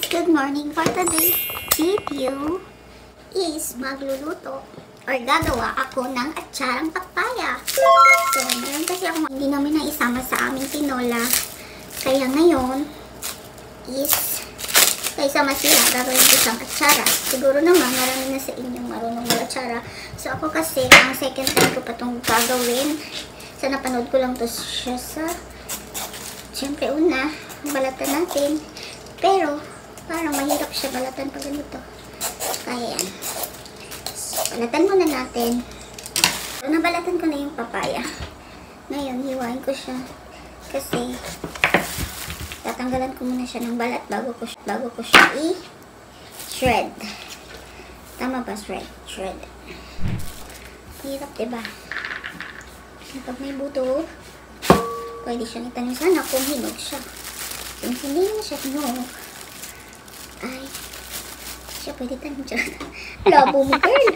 Good morning. For today's video is magluluto or gagawa ako ng atsarang papaya. So, meron kasi ako hindi namin na isama sa aming tinola. Kaya ngayon is isama sila. Gagawin ko siyang atsara. Siguro naman marami na sa inyong marunong mag-atsara. So, ako kasi ang second time ko pa itong gagawin. So, napanood ko lang to siya sa siyempre una, balatan natin. Pero, parang mahirap siya balatan pag ganito. Kaya yan. So, balatan muna natin. So, nabalatan ko na yung papaya. Ngayon, hiwain ko siya. Kasi, tatanggalan ko muna siya ng balat bago ko siya i-shred. Tama ba? Shred. Hirap, diba? Kapag may buto, pwede siyang itanim sana kung hinog siya. Kung hindi na siya hinog, ay, siya pwede tanim dyan. Labo mo, girl!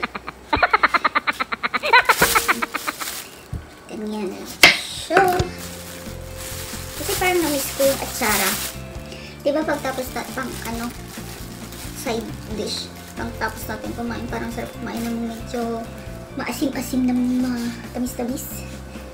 Ganyan na. So, kasi parang na-miss ko yung atsara. Diba pagtapos natin side dish, pagtapos natin kumain, parang sarap kumain ng medyo maasim-asim na tamis-tamis.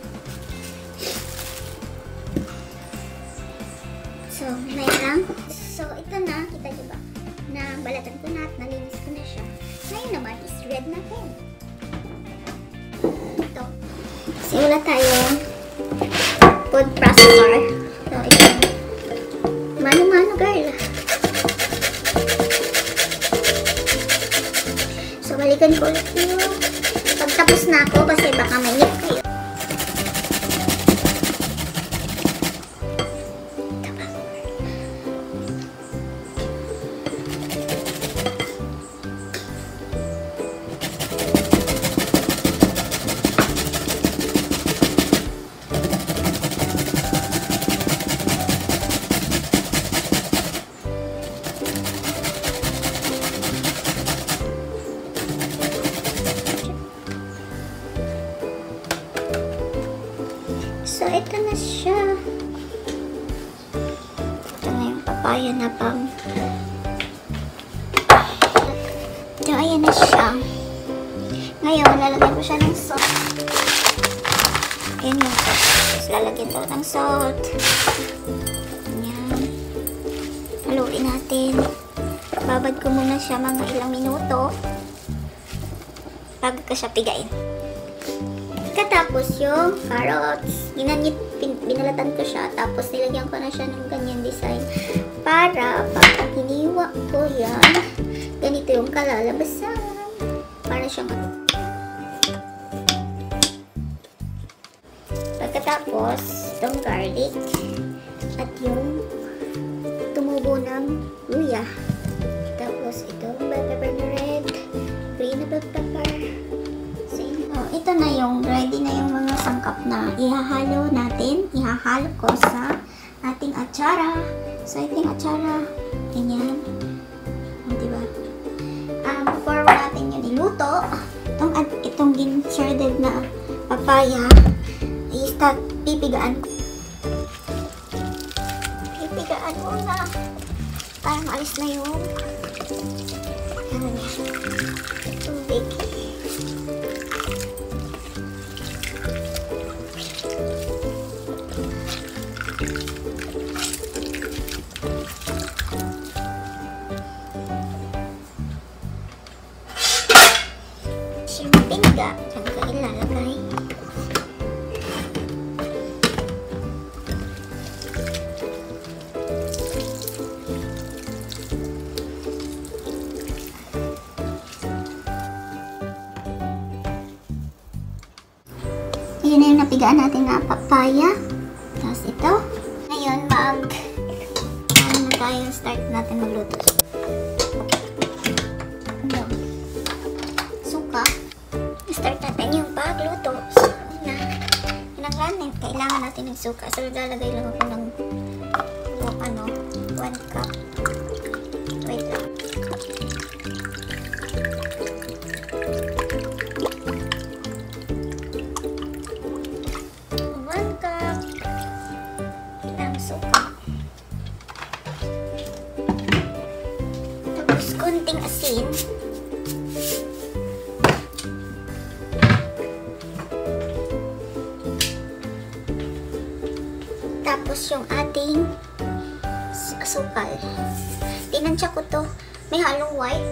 So, ngayon so, ito na, kita nyo ba? Na balatan ko na at nalinis ko na siya. Ngayon naman, is-shred natin. Ito. Kasi wala tayong food processor. So, ito. Mano-mano, girl. So, balikan ko ulit yung pagtapos na ako kasi baka may nip kayo. So, ito na siya. Ito na yung papaya na pang. So, ayan na siya. Ngayon, lalagyan ko siya ng salt. Ayan yung salt. Tapos, lalagyan ko ng salt. Ayan. Haluin natin. Babad ko muna siya mga ilang minuto bago ko siya pigain. Tapos yung carrots, binalatan ko siya, tapos nilagyan ko na siya ng ganyan design para pag hiniwa ko yan, ganito yung kalalabasan para siyang pagkatapos itong garlic at yung tumubo ng luya, tapos itong bell pepper na red, green na bell pepper. Ito na yung ready na yung mga sangkap na ihahalo natin. Ihahalo ko sa ating atsara. So, ating atsara. Ganyan. O, diba? Before natin yun iluto, itong shredded na papaya, i-start pipigaan. Pipigaan muna. Para maalis na yung tubig. Pingga, dyan ka ilalagay. Ayan na yung napigaan natin na papaya. Tapos ito. Ngayon, start natin magluto. Start natin yung pagluto. So, kailangan natin ng suka. So, lalagay lang ako ng 1 cup. Wait lang. ng suka. Tapos kunting asin. Tapos yung ating asukal. Tinansya ko to. May halong white.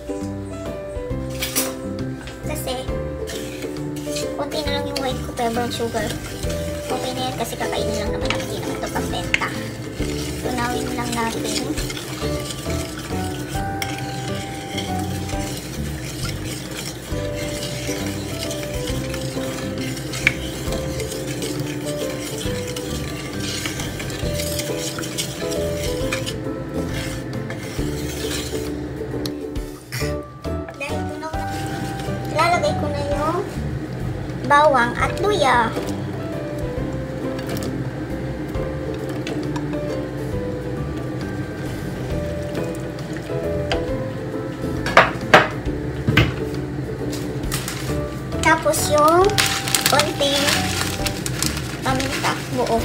Kasi konti na lang yung white ko pero brown sugar. Okay na yan kasi kakainin lang naman natin. Hindi naman ito pagbenta. Tunawin lang natin. Lalagay ko na yung bawang at luya. Tapos yung konting paminta buo.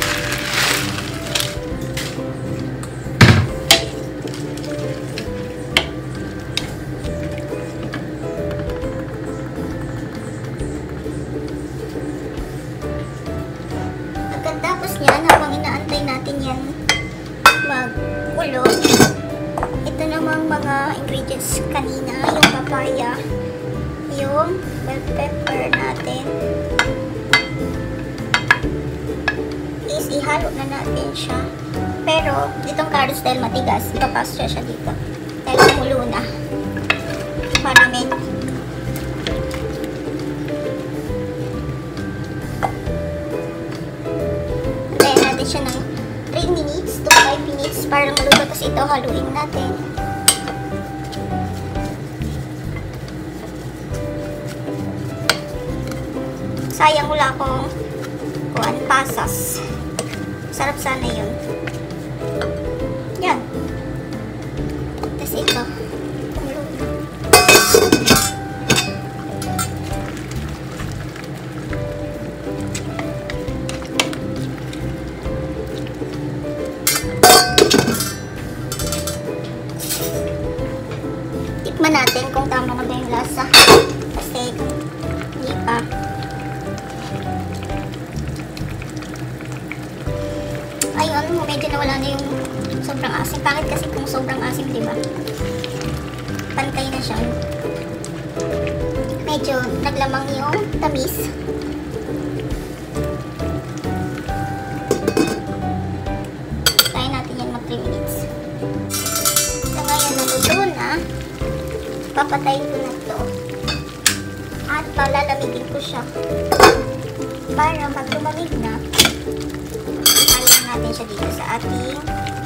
Pagkatapos niyan, habang inaantay natin yan magkulo, ito namang mga ingredients kanina, yung papaya, yung bell pepper natin, is ihalo na natin siya. Pero, ditong carrots dahil matigas, ipapasok siya dito. Dahil kumulo na. Para medyo siya ng 3 minutes to 5 minutes para maluto. Tapos ito haluin natin. Sayang wala akong pasas. Sarap sana yun. Yan. Tapos ito kumulo na. Tikman natin kung tama na ba yung lasa. Kasi kung hindi pa. Ayun, medyo nawala na yung sobrang asim. Pangit kasi kung sobrang asim, diba? Pantay na siya. Medyo naglamang yung tamis. Tayo natin yan mag 3 minutes. So ngayon, naluto na. Papatayin ko na ito. At palalamigin ko siya. Para pag lumamig na, ihalin natin siya dito sa ating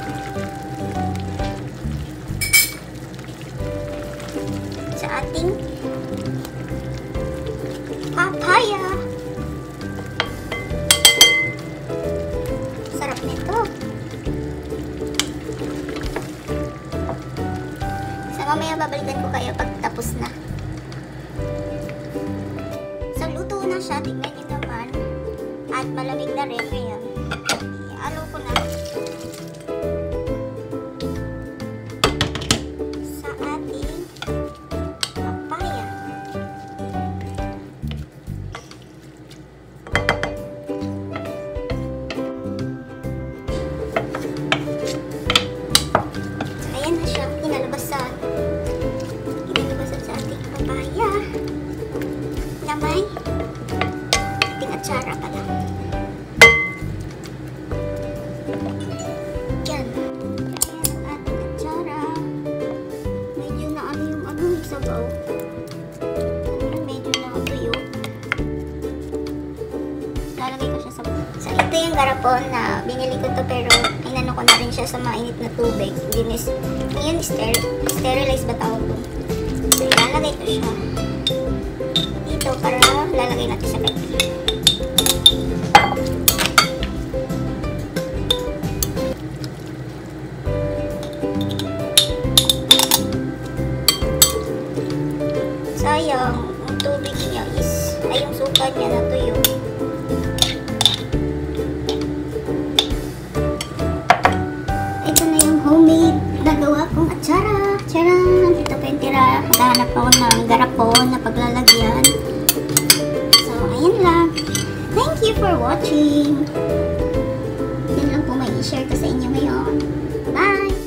papaya. Sarap nito. So mamaya babalikan ko kayo pag tapos na. So luto na siya. Tignan nyo naman. At malamig na rin ngayon. I-alo ko na sa ating papaya. So ayan na siya. Inalabasan sa ating papaya. Lamay. Ating atsara pala. Yan. Ayan ang ating atsara. Medyo na yung sabaw. Medyo na tuyo. Lalagay ko siya sa... So, ito yung garapon na binili ko to pero inano ko na rin siya sa mainit na tubig. Ngayon, sterilize ba tawag ko? So, lalagay ko siya dito para lalagay natin sa kanya. Sayang, ang tubig niya ay yung suka niya na tuyo. Ito na yung homemade na gawa kong atsara. Tcharan! Maghanap ako ng garapon na paglalagyan. So, ayan lang. Thank you for watching. Yan lang po may i-share ko sa inyo ngayon. Bye!